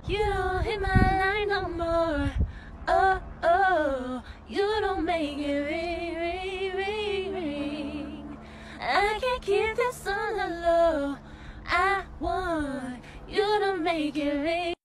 You don't hit my line no more. Oh, oh, you don't make it ring, ring, ring, ring. I can't keep this on the low. I want you to make it ring.